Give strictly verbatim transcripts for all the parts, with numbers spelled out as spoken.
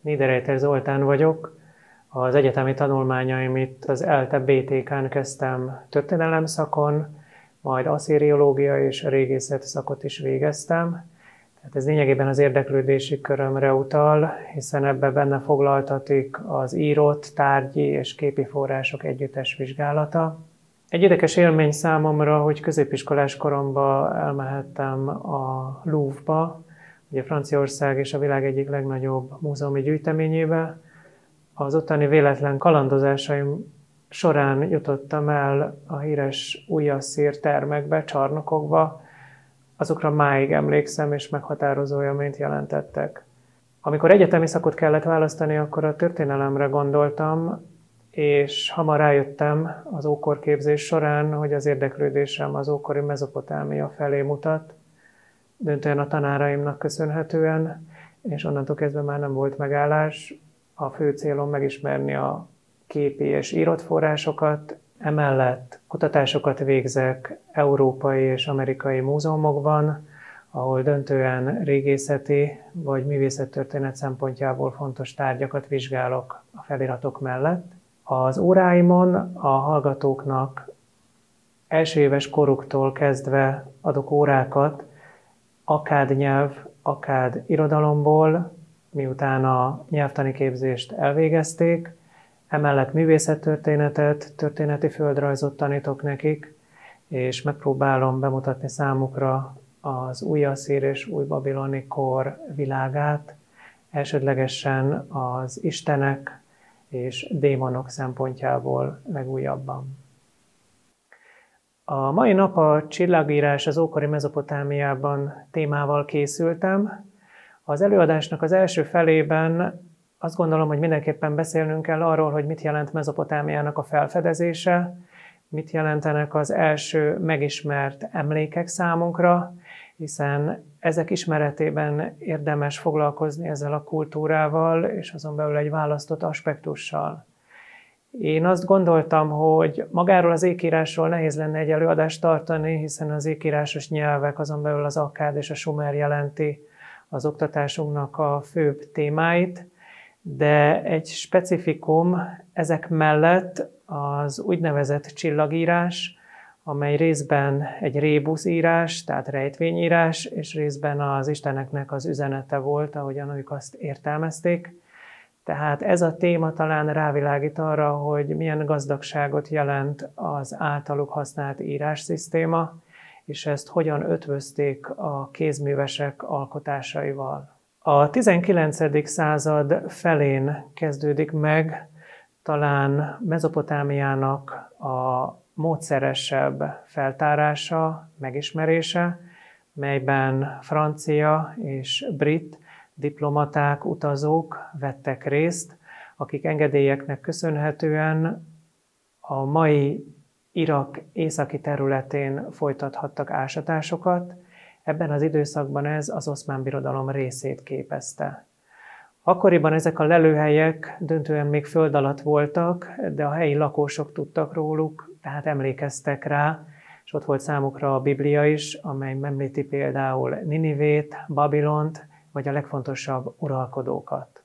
Niederreiter Zoltán vagyok. Az egyetemi tanulmányaim itt az ELTE bé té ká-n kezdtem történelem szakon, majd asszíriológia és régészet szakot is végeztem. Tehát ez lényegében az érdeklődési körömre utal, hiszen ebbe benne foglaltatik az írott, tárgyi és képi források együttes vizsgálata. Egy érdekes élmény számomra, hogy középiskolás koromban elmehettem a Louvre-ba, ugye Franciaország és a világ egyik legnagyobb múzeumi gyűjteményébe. Az ottani véletlen kalandozásaim során jutottam el a híres újasszír termekbe, csarnokokba. Azokra máig emlékszem, és meghatározó élményt jelentettek. Amikor egyetemi szakot kellett választani, akkor a történelemre gondoltam, és hamar rájöttem az ókorképzés során, hogy az érdeklődésem az ókori Mezopotámia felé mutat, döntően a tanáraimnak köszönhetően, és onnantól kezdve már nem volt megállás. A fő célom megismerni a képi és írott forrásokat, emellett kutatásokat végzek európai és amerikai múzeumokban, ahol döntően régészeti vagy művészettörténet szempontjából fontos tárgyakat vizsgálok a feliratok mellett. Az óráimon a hallgatóknak első éves koruktól kezdve adok órákat akád nyelv, akád irodalomból, miután a nyelvtani képzést elvégezték. Emellett művészettörténetet, történeti földrajzot tanítok nekik, és megpróbálom bemutatni számukra az újasszír és újbabiloni kor világát, elsődlegesen az istenek és démonok szempontjából legújabban. A mai nap a csillagírás az ókori Mezopotámiában témával készültem. Az előadásnak az első felében azt gondolom, hogy mindenképpen beszélnünk kell arról, hogy mit jelent Mezopotámiának a felfedezése, mit jelentenek az első megismert emlékek számunkra, hiszen ezek ismeretében érdemes foglalkozni ezzel a kultúrával, és azon belül egy választott aspektussal. Én azt gondoltam, hogy magáról az ékírásról nehéz lenne egy előadást tartani, hiszen az ékírásos nyelvek, azon belül az akkád és a sumer jelenti az oktatásunknak a főbb témáit, de egy specifikum ezek mellett az úgynevezett csillagírás, amely részben egy rébuszírás, tehát rejtvényírás, és részben az isteneknek az üzenete volt, ahogyan ők azt értelmezték. Tehát ez a téma talán rávilágít arra, hogy milyen gazdagságot jelent az általuk használt írásszisztéma, és ezt hogyan ötvözték a kézművesek alkotásaival. A tizenkilencedik század felén kezdődik meg talán Mezopotámiának a módszeresebb feltárása, megismerése, melyben francia és brit diplomaták, utazók vettek részt, akik engedélyeknek köszönhetően a mai Irak északi területén folytathattak ásatásokat. Ebben az időszakban ez az Oszmán Birodalom részét képezte. Akkoriban ezek a lelőhelyek döntően még föld alatt voltak, de a helyi lakosok tudtak róluk, tehát emlékeztek rá, és ott volt számukra a Biblia is, amely említi például Ninivét, Babilont, vagy a legfontosabb uralkodókat.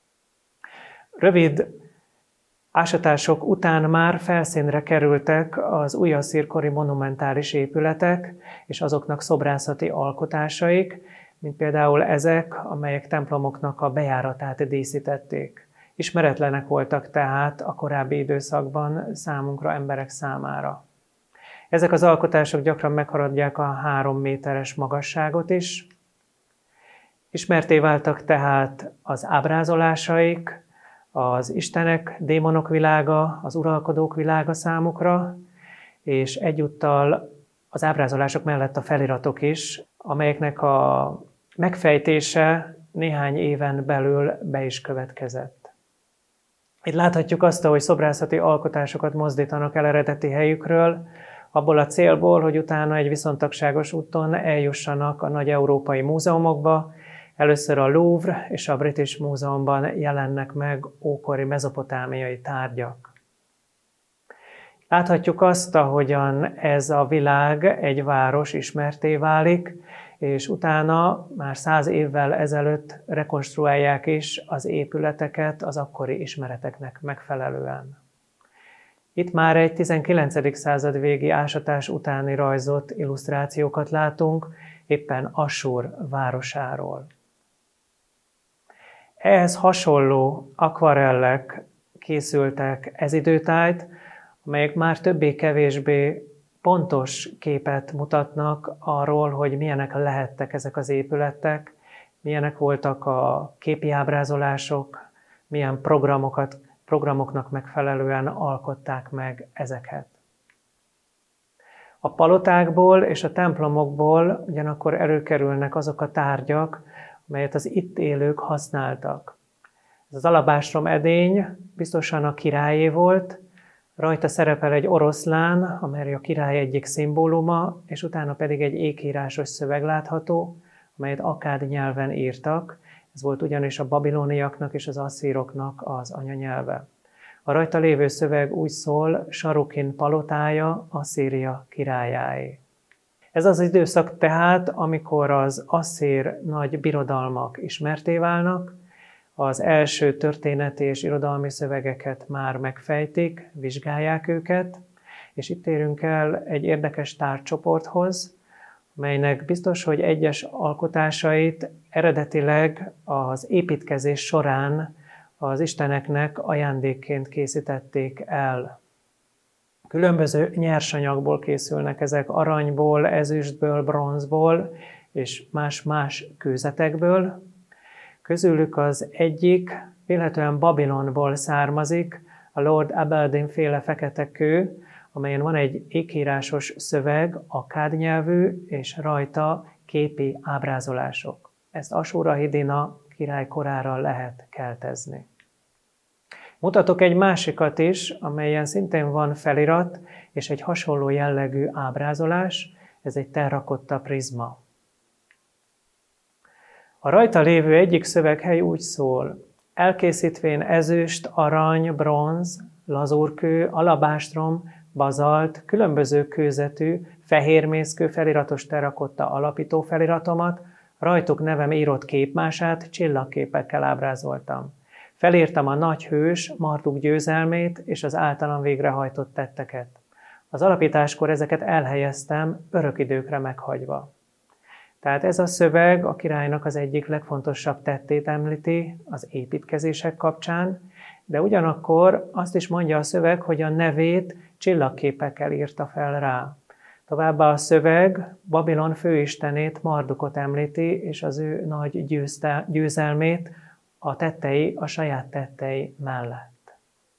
Rövid ásatások után már felszínre kerültek az újasszír-kori monumentális épületek és azoknak szobrászati alkotásaik, mint például ezek, amelyek templomoknak a bejáratát díszítették. Ismeretlenek voltak tehát a korábbi időszakban számunkra, emberek számára. Ezek az alkotások gyakran meghaladják a három méteres magasságot is. Ismertté váltak tehát az ábrázolásaik, az istenek, démonok világa, az uralkodók világa számukra, és egyúttal az ábrázolások mellett a feliratok is, amelyeknek a megfejtése néhány éven belül be is következett. Itt láthatjuk azt, hogy szobrászati alkotásokat mozdítanak el eredeti helyükről, abból a célból, hogy utána egy viszontagságos úton eljussanak a nagy európai múzeumokba. Először a Louvre és a British Múzeumban jelennek meg ókori mezopotámiai tárgyak. Láthatjuk azt, ahogyan ez a világ, egy város ismertté válik, és utána már száz évvel ezelőtt rekonstruálják is az épületeket az akkori ismereteknek megfelelően. Itt már egy tizenkilencedik század végi ásatás utáni rajzott illusztrációkat látunk, éppen Assur városáról. Ehhez hasonló akvarellek készültek ez időtájt, amelyek már többé-kevésbé pontos képet mutatnak arról, hogy milyenek lehettek ezek az épületek, milyenek voltak a képi ábrázolások, milyen programokat, programoknak megfelelően alkották meg ezeket. A palotákból és a templomokból ugyanakkor előkerülnek azok a tárgyak, amelyet az itt élők használtak. Ez az alabástrom edény biztosan a királyé volt, rajta szerepel egy oroszlán, amely a király egyik szimbóluma, és utána pedig egy ékírásos szöveg látható, amelyet akád nyelven írtak. Ez volt ugyanis a babiloniaknak és az asszíroknak az anyanyelve. A rajta lévő szöveg úgy szól, Sarukin palotája Asszíria királyáé. Ez az időszak tehát, amikor az asszír nagy birodalmak ismertté válnak, az első történeti és irodalmi szövegeket már megfejtik, vizsgálják őket, és itt érünk el egy érdekes tárgycsoporthoz, melynek biztos, hogy egyes alkotásait eredetileg az építkezés során az isteneknek ajándékként készítették el. Különböző nyersanyagból készülnek ezek, aranyból, ezüstből, bronzból és más-más kőzetekből. Közülük az egyik véletlenül Babilonból származik, a Lord Aberdeen féle fekete kő, amelyen van egy ékírásos szöveg, akád nyelvű, és rajta képi ábrázolások. Ezt Assur-ahidina király korára lehet keltezni. Mutatok egy másikat is, amelyen szintén van felirat, és egy hasonló jellegű ábrázolás, ez egy terrakotta prizma. A rajta lévő egyik szöveghely úgy szól: elkészítvén ezüst, arany, bronz, lazúrkő, alabástrom, bazalt, különböző kőzetű, fehérmészkő feliratos terrakotta alapító feliratomat, rajtuk nevem írott képmását csillagképekkel ábrázoltam. Felírtam a nagy hős, Marduk győzelmét és az általam végrehajtott tetteket. Az alapításkor ezeket elhelyeztem, örök időkre meghagyva. Tehát ez a szöveg a királynak az egyik legfontosabb tettét említi az építkezések kapcsán, de ugyanakkor azt is mondja a szöveg, hogy a nevét csillagképekkel írta fel rá. Továbbá a szöveg Babilon főistenét, Mardukot említi, és az ő nagy győzte, győzelmét a tettei, a saját tettei mellett.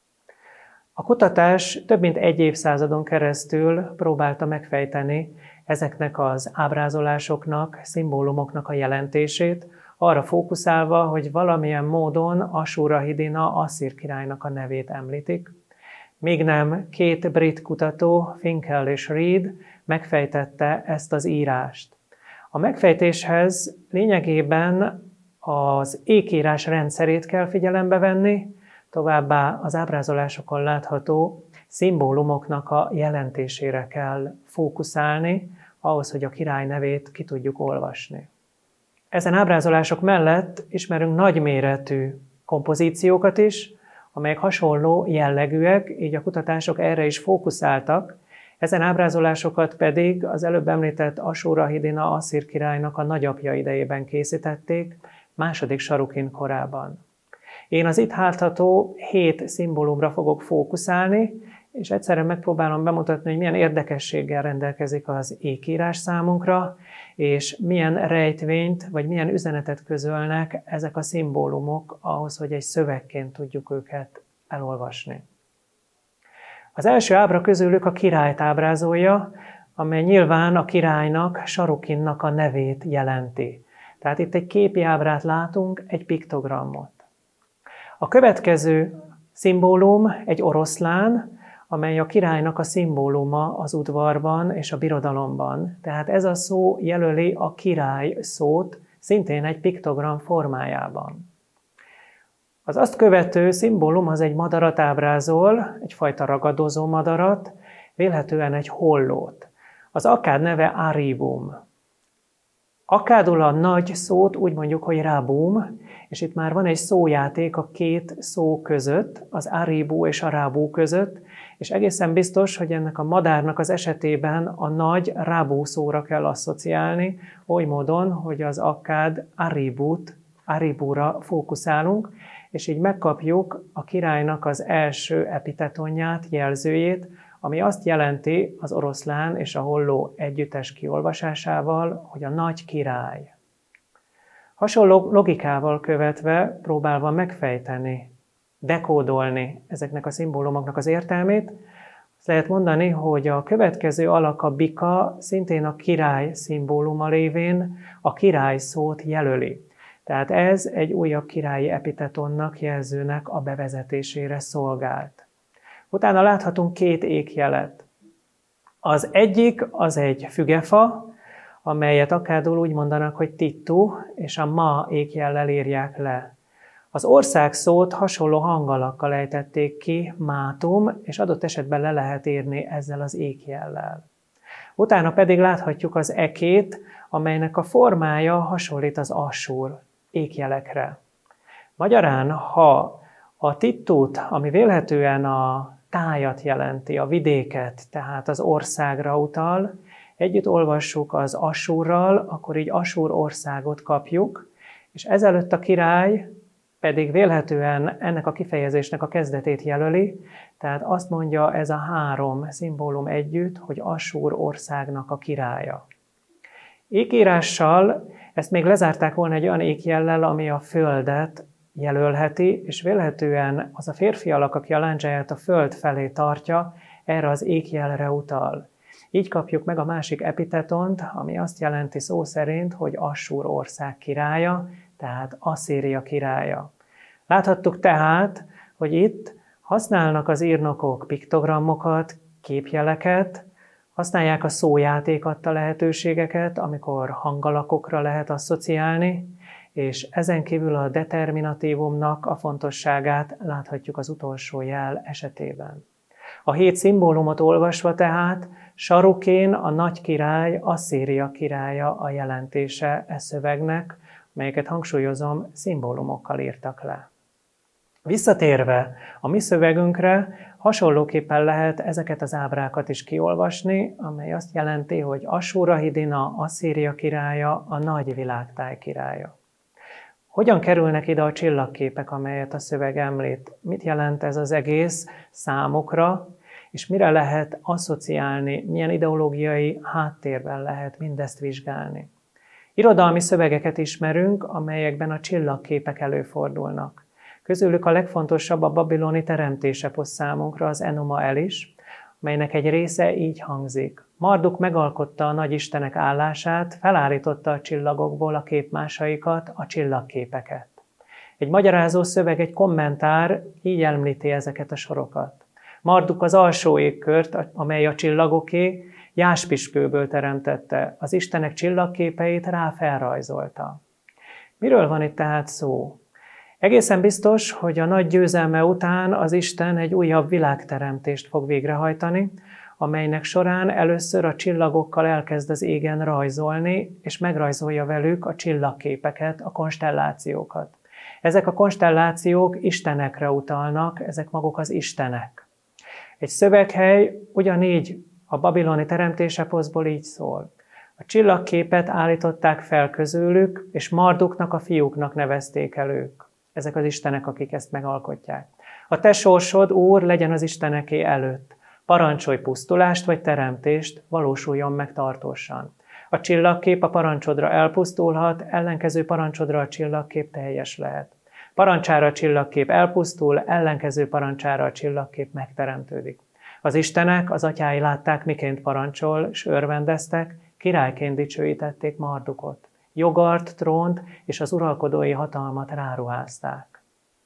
A kutatás több mint egy évszázadon keresztül próbálta megfejteni ezeknek az ábrázolásoknak, szimbólumoknak a jelentését, arra fókuszálva, hogy valamilyen módon Assur-ahidina asszír királynak a nevét említik, míg nem két brit kutató, Finkel és Reed megfejtette ezt az írást. A megfejtéshez lényegében az ékírás rendszerét kell figyelembe venni, továbbá az ábrázolásokon látható szimbólumoknak a jelentésére kell fókuszálni, ahhoz, hogy a király nevét ki tudjuk olvasni. Ezen ábrázolások mellett ismerünk nagyméretű kompozíciókat is, amelyek hasonló jellegűek, így a kutatások erre is fókuszáltak. Ezen ábrázolásokat pedig az előbb említett Assur-ahidina asszír királynak a nagyapja idejében készítették, második Sarukin korában. Én az itt látható hét szimbólumra fogok fókuszálni, és egyszerűen megpróbálom bemutatni, hogy milyen érdekességgel rendelkezik az ékírás számunkra, és milyen rejtvényt, vagy milyen üzenetet közölnek ezek a szimbólumok ahhoz, hogy egy szövegként tudjuk őket elolvasni. Az első ábra közülük a királyt ábrázolja, amely nyilván a királynak, Sarukinnak a nevét jelenti. Tehát itt egy képi ábrát látunk, egy piktogramot. A következő szimbólum egy oroszlán, amely a királynak a szimbóluma az udvarban és a birodalomban. Tehát ez a szó jelöli a király szót, szintén egy piktogram formájában. Az azt követő szimbólum az egy madarat ábrázol, egyfajta ragadozó madarat, vélhetően egy hollót. Az akád neve Arivum. Akkádul a nagy szót úgy mondjuk, hogy rábum, és itt már van egy szójáték a két szó között, az aribú és a rábú között, és egészen biztos, hogy ennek a madárnak az esetében a nagy rábú szóra kell asszociálni, oly módon, hogy az akkád aribút, aribúra fókuszálunk, és így megkapjuk a királynak az első epitetonját, jelzőjét, ami azt jelenti az oroszlán és a holló együttes kiolvasásával, hogy a nagy király. Hasonló logikával követve, próbálva megfejteni, dekódolni ezeknek a szimbólumoknak az értelmét, azt lehet mondani, hogy a következő alak, a bika, szintén a király szimbóluma lévén a király szót jelöli. Tehát ez egy újabb királyi epitetonnak, jelzőnek a bevezetésére szolgált. Utána láthatunk két ékjelet. Az egyik az egy fügefa, amelyet akkádul úgy mondanak, hogy tittu, és a ma ékjellel írják le. Az ország szót hasonló hangalakkal ejtették ki, mátum, és adott esetben le lehet írni ezzel az ékjellel. Utána pedig láthatjuk az ekét, amelynek a formája hasonlít az assur ékjelekre. Magyarán, ha a tittút, ami vélhetően a tájat jelenti, a vidéket, tehát az országra utal, együtt olvassuk az Assúrral, akkor így Assúr országot kapjuk, és ezelőtt a király pedig vélhetően ennek a kifejezésnek a kezdetét jelöli, tehát azt mondja ez a három szimbólum együtt, hogy Assúr országnak a királya. Ékírással ezt még lezárták volna egy olyan ékjellel, ami a földet jelölheti, és vélhetően az a férfi alak, aki a láncsáját a föld felé tartja, erre az ékjelre utal. Így kapjuk meg a másik epitetont, ami azt jelenti szó szerint, hogy Assúr ország királya, tehát Asszíria királya. Láthattuk tehát, hogy itt használnak az írnokok piktogramokat, képjeleket, használják a szójáték adta lehetőségeket, amikor hangalakokra lehet asszociálni, és ezen kívül a determinatívumnak a fontosságát láthatjuk az utolsó jel esetében. A hét szimbólumot olvasva tehát sarukén a nagy király, Asszíria királya a jelentése e szövegnek, melyeket hangsúlyozom, szimbólumokkal írtak le. Visszatérve a mi szövegünkre, hasonlóképpen lehet ezeket az ábrákat is kiolvasni, amely azt jelenti, hogy Assúrahidina, Asszíria királya, a nagy világtáj királya. Hogyan kerülnek ide a csillagképek, amelyet a szöveg említ? Mit jelent ez az egész számokra, és mire lehet asszociálni, milyen ideológiai háttérben lehet mindezt vizsgálni? Irodalmi szövegeket ismerünk, amelyekben a csillagképek előfordulnak. Közülük a legfontosabb a babiloni teremtésepos számunkra, az Enuma Elis, melynek egy része így hangzik. Marduk megalkotta a nagyistenek állását, felállította a csillagokból a képmásaikat, a csillagképeket. Egy magyarázó szöveg, egy kommentár így említi ezeket a sorokat. Marduk az alsó égkört, amely a csillagoké, jáspiskőből teremtette, az istenek csillagképeit rá felrajzolta. Miről van itt tehát szó? Egészen biztos, hogy a nagy győzelme után az Isten egy újabb világteremtést fog végrehajtani, amelynek során először a csillagokkal elkezd az égen rajzolni, és megrajzolja velük a csillagképeket, a konstellációkat. Ezek a konstellációk istenekre utalnak, ezek maguk az istenek. Egy szöveghely ugyanígy a babiloni teremtéseposzból így szól. A csillagképet állították fel közülük, és Marduknak, a fiúknak nevezték el ők. Ezek az istenek, akik ezt megalkotják. A te sorsod, Úr, legyen az isteneké előtt. Parancsolj pusztulást vagy teremtést, valósuljon meg tartósan. A csillagkép a parancsodra elpusztulhat, ellenkező parancsodra a csillagkép teljes lehet. Parancsára a csillagkép elpusztul, ellenkező parancsára a csillagkép megteremtődik. Az istenek, az atyái látták, miként parancsol, s örvendeztek, királyként dicsőítették Mardukot. Jogart, trónt és az uralkodói hatalmat ráruházták.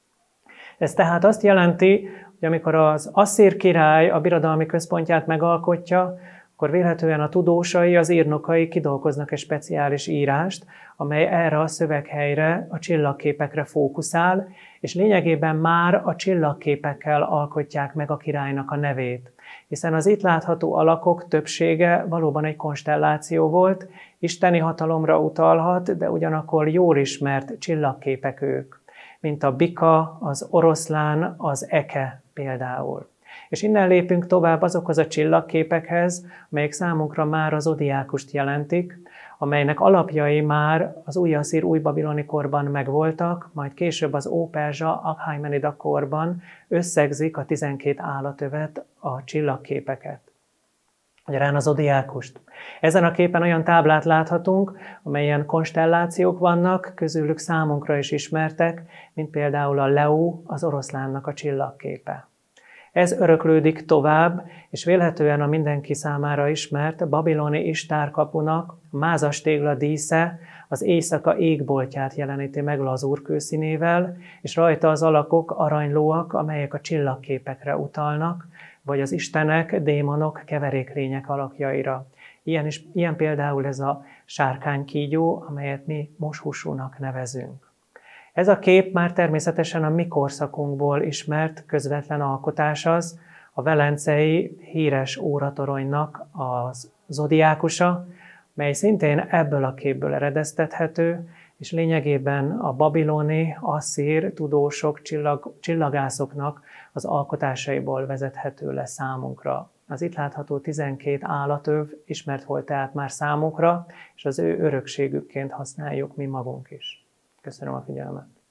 Ez tehát azt jelenti, hogy amikor az asszír király a birodalmi központját megalkotja, akkor vélhetően a tudósai, az írnokai kidolgoznak egy speciális írást, amely erre a szöveghelyre, a csillagképekre fókuszál, és lényegében már a csillagképekkel alkotják meg a királynak a nevét. Hiszen az itt látható alakok többsége valóban egy konstelláció volt, Isteni hatalomra utalhat, de ugyanakkor jól ismert csillagképek ők, mint a bika, az oroszlán, az eke például. És innen lépünk tovább azokhoz a csillagképekhez, amelyek számunkra már az zodiákust jelentik, amelynek alapjai már az új-asszír, új-babiloni korban megvoltak, majd később az óperzsa, akhaimenida korban összegzik a tizenkét állatövet, a csillagképeket. Magyarán az zodiákust. Ezen a képen olyan táblát láthatunk, amelyen konstellációk vannak, közülük számunkra is ismertek, mint például a Leo, az oroszlánnak a csillagképe. Ez öröklődik tovább, és vélhetően a mindenki számára ismert babiloni istárkapunak a mázas tégla dísze az éjszaka égboltját jeleníti meg lazúr kőszínével, és rajta az alakok aranylóak, amelyek a csillagképekre utalnak, vagy az istenek, démonok, keveréklények alakjaira. Ilyen, is, ilyen például ez a sárkánykígyó, amelyet mi moshusúnak nevezünk. Ez a kép már természetesen a mi korszakunkból ismert közvetlen alkotás az, a velencei híres óratoronynak az zodiákusa, mely szintén ebből a képből eredeztethető, és lényegében a babiloni, asszír tudósok, csillag, csillagászoknak az alkotásaiból vezethető le számunkra. Az itt látható tizenkét állatöv ismert volt tehát már számunkra, és az ő örökségükként használjuk mi magunk is. Köszönöm a figyelmet!